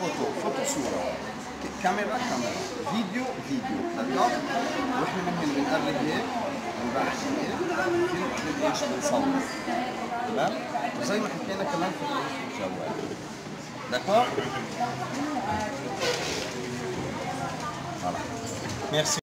فوتو صوره، كاميرا فيديو دكور. واحنا من هنا بنقرب هيك، من بعد هيك كل ايش بنصور. تمام؟ وزي ما حكينا كمان في الجوال. دكور؟ خلاص. ميرسي.